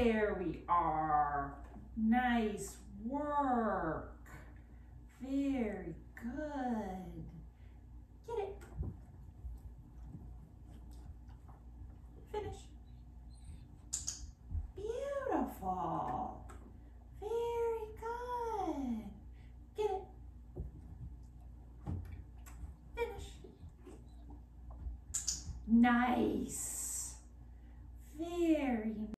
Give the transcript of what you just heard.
There we are. Nice work. Very good. Get it. Finish. Beautiful. Very good. Get it. Finish. Nice.